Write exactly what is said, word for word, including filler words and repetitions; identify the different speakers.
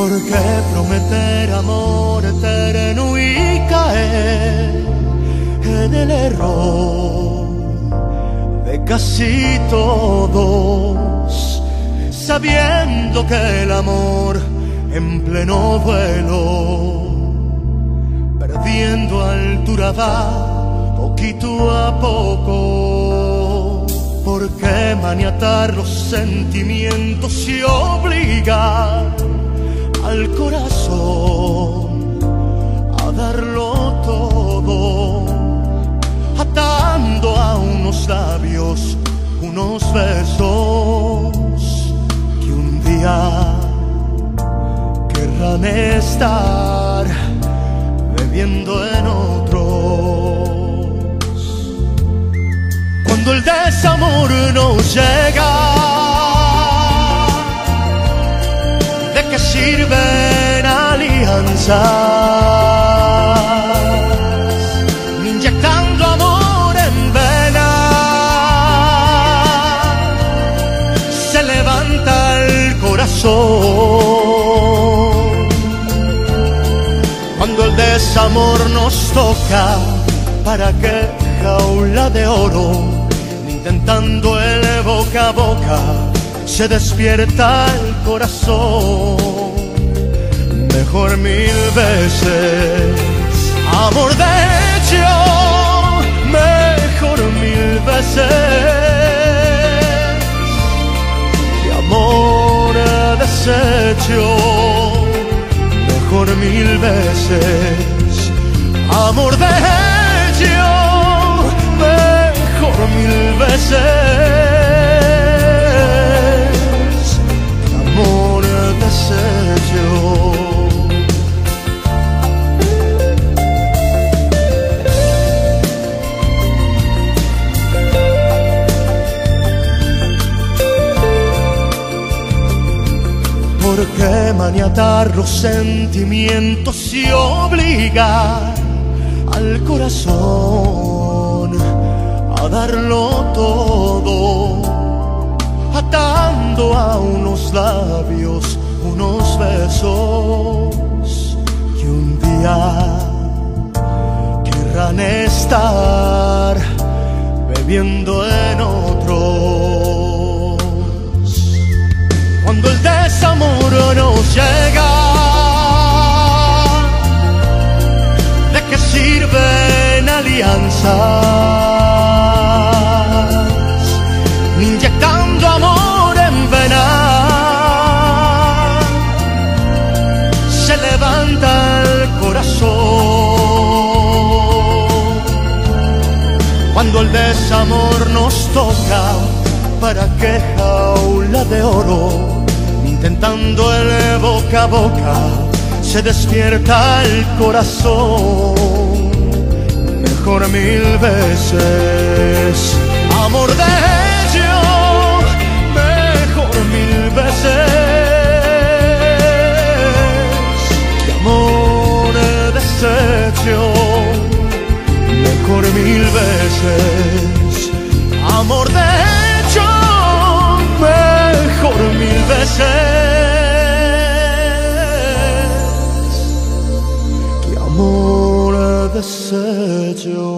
Speaker 1: Porque prometer amor eterno y caer en el error de casi todos, sabiendo que el amor en pleno vuelo, perdiendo altura va poquito a poco. ¿Por qué maniatar los sentimientos y obligar al corazón a darlo todo, atando a unos labios unos besos que un día querrán estar bebiendo en otros? Cuando el desamor nos llega, ¿de qué sirven alianzas? Inyectando amor en vena, se levanta el corazón. Cuando el desamor nos toca, ¿para qué jaula de oro? Intentando el boca a boca, se despierta el corazón. Mejor mil veces amor de hecho, mejor mil veces que amor deshecho. Mejor mil veces amor de hecho, mejor mil veces amor deshecho. ¿Por qué maniatar los sentimientos y obligar al corazón a darlo todo, atando a unos labios unos besos que un día querrán estar bebiendo en otros? Cuando el desamor nos llega, ¿de qué sirven alianzas? Inyectando amor en vena, se levanta el corazón. Cuando el desamor nos toca, ¿para qué jaula de oro? Intentando el boca a boca, se despierta el corazón. Mejor mil veces amor de hecho, mejor mil veces que amor deshecho. Mejor mil veces amor de hecho, mejor mil veces que amor deshecho.